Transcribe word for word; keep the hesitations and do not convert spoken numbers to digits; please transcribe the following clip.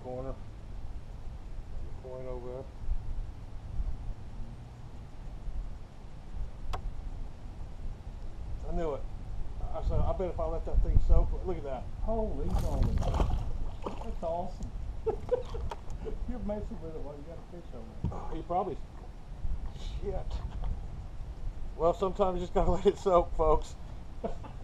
corner. The coin over there. I knew it. I said, I bet if I let that thing soak, look at that. Holy moly. That's awesome. You're messing with it while you got a fish on there. Oh, he probably, shit. Well, sometimes you just gotta let it soak, folks.